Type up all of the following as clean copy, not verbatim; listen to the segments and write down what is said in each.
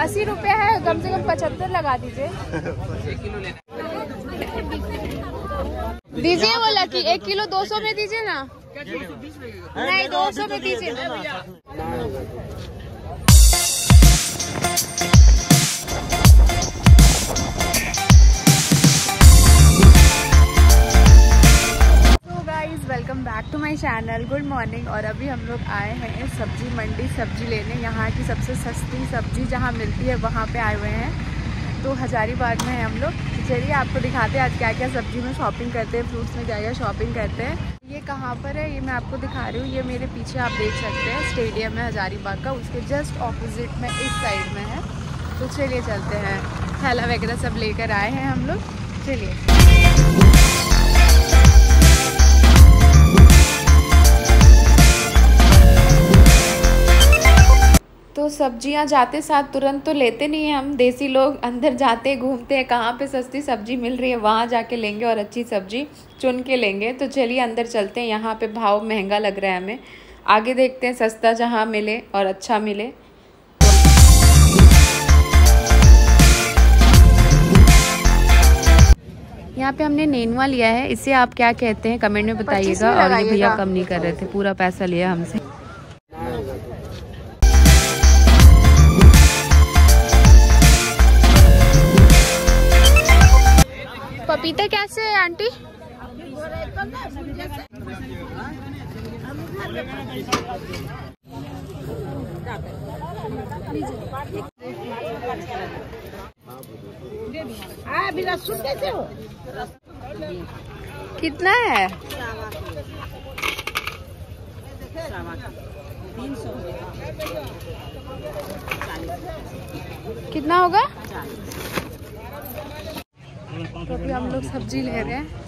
80 रुपए है, कम से कम 75 लगा दीजिए। दीजिए वो लकी 1 किलो 200 में दीजिए ना। नहीं 200 में दीजिए। Welcome back to my channel. Good morning. और अभी हम लोग आए हैं सब्जी मंडी सब्जी लेने। यहाँ की सबसे सस्ती सब्जी जहाँ मिलती है वहाँ पे आए हुए हैं। तो हजारीबाग में हैं हम लोग। चलिए आपको दिखाते हैं आज क्या क्या सब्जी में शॉपिंग करते हैं, फ्रूट्स में क्या क्या शॉपिंग करते हैं। ये कहाँ पर है ये मैं आपको दिखा रही हूँ। ये मेरे पीछे आप देख सकते हैं स्टेडियम है हजारीबाग का, उसके जस्ट ऑपोजिट में इस साइड में है। तो चलिए चलते हैं। थैला वगैरह सब लेकर आए हैं हम लोग। चलिए तो सब्जियां जाते साथ तुरंत तो लेते नहीं हैं हम देसी लोग। अंदर जाते घूमते हैं कहाँ पे सस्ती सब्जी मिल रही है वहाँ जाके लेंगे और अच्छी सब्जी चुन के लेंगे। तो चलिए अंदर चलते हैं। यहाँ पे भाव महंगा लग रहा है हमें। आगे देखते हैं सस्ता जहाँ मिले और अच्छा मिले। यहाँ पे हमने नेनुआ लिया है। इसे आप क्या कहते हैं कमेंट में बताइएगा। और ये भैया कम नहीं कर रहे थे, पूरा पैसा लिया हमसे। पपीता कैसे है आंटी? कैसे हो? कितना है? 300। कितना होगा? अभी हम लोग सब्जी ले रहे हैं।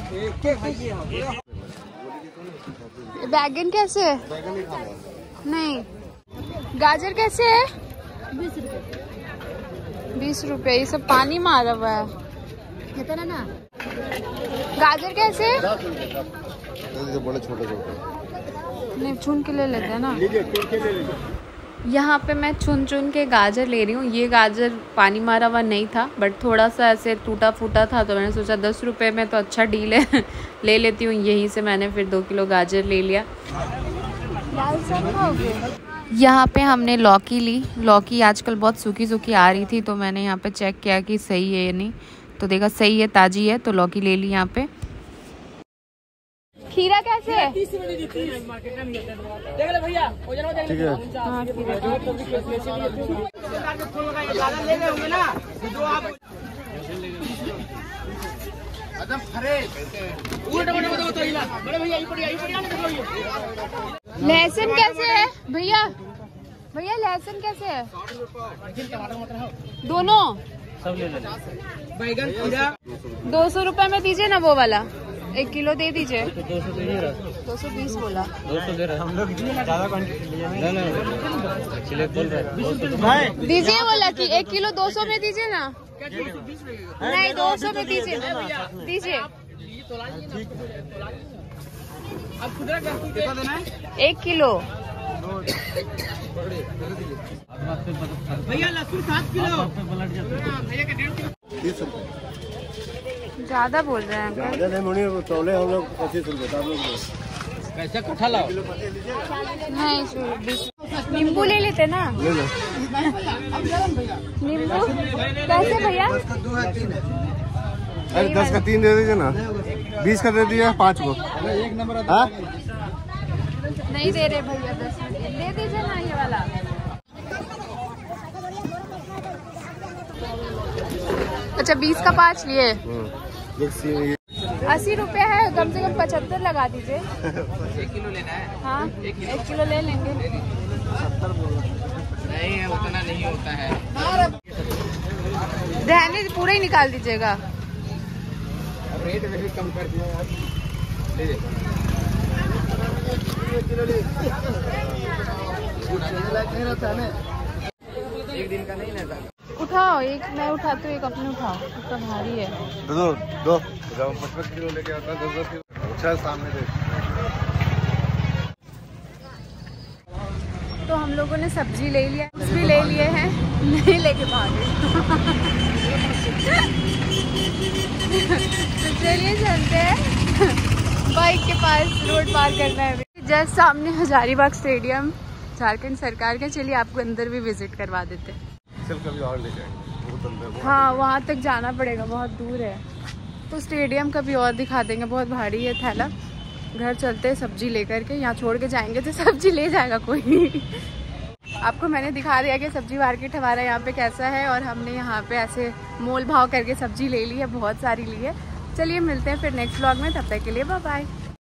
बैगन कैसे है? नहीं। गाजर कैसे है? 20 रुपए। 20 रुपए। ये सब पानी मारा हुआ है ना। गाजर कैसे? बड़े छोटे छोटे। नहीं चुन के ले लेते हैं ना। यहाँ पे मैं चुन चुन के गाजर ले रही हूँ। ये गाजर पानी मारा हुआ नहीं था बट थोड़ा सा ऐसे टूटा फूटा था। तो मैंने सोचा 10 रुपए में तो अच्छा डील है ले लेती हूँ। यहीं से मैंने फिर 2 किलो गाजर ले लिया। यहाँ पे हमने लौकी ली। लौकी आजकल बहुत सूखी सूखी आ रही थी तो मैंने यहाँ पे चेक किया कि सही है या नहीं। तो देखा सही है, ताज़ी है, तो लौकी ले ली यहाँ पे। खीरा कैसे है? 30 में देख ले भैया। ठीक है। लहसुन कैसे है भैया? भैया लहसुन कैसे है? दोनों सब ले लेना। बैगन खीरा 200 रुपए में दीजिए ना वो वाला। 1 किलो दे दीजिए। 220 बोला। 200 दे रहे हम लोग। ज्यादा क्वांटिटी लिए नहीं। दीजिए वो लकी 1 किलो 200 में दीजिए ना। नहीं 200 में दीजिए। दीजिए। अब खुदरा कितना देना है? 1 किलो। भैया लहसुन 7 किलो। भैया का 1.5 किलो। ज्यादा बोल रहे हैं अंकल। ज्यादा नहीं तौले हम लोग 25 रुपए। कैसे कट्ठा लाओ? नहीं 20। नींबू ले लेते ना। ले लो। नींबू कैसे भैया? 10 का 3 दे दीजिए ना। 20 का दे दीजिए 5 को। एक नंबर नहीं दे रहे भैया 10 में दे दीजिए ना ये वाला। अच्छा 20 का 5 लिए। 80 रुपए है, कम से कम 75 लगा दीजिए। 1 किलो लेना है? हाँ 1 किलो ले लेंगे। नहीं है उतना नहीं होता है। रहने पूरा ही निकाल दीजिएगा। रेट वैसे कम कर दिया यार। एक दिन का नहीं रहता। उठाओ एक मैं उठाती हूँ, एक अपने उठाओ। उसका भारी है। दो 55 किलो लेके आता है। 10 किलो अच्छा सामने देख। तो हम लोगों ने सब्जी ले लिया, भी ले लिए हैं, नहीं लेके भागे। तो चलिए चलते हैं, बाइक के पास रोड पार करना है। जस्ट सामने हजारीबाग स्टेडियम झारखंड सरकार के। चलिए आपको अंदर भी विजिट करवा देते हैं। चल कभी और ले जाएंगे, बहुत अंदर। हाँ वहाँ तक जाना पड़ेगा, बहुत दूर है। तो स्टेडियम कभी और दिखा देंगे, बहुत भारी है थैला। घर चलते हैं सब्जी लेकर के, यहाँ छोड़ के जाएंगे तो सब्जी ले जाएगा कोई। आपको मैंने दिखा दिया कि सब्जी मार्केट हमारा यहाँ पे कैसा है, और हमने यहाँ पे ऐसे मोल भाव करके सब्जी ले ली है, बहुत सारी ली है। चलिए मिलते हैं फिर नेक्स्ट व्लॉग में, तब तक के लिए बाय बाय।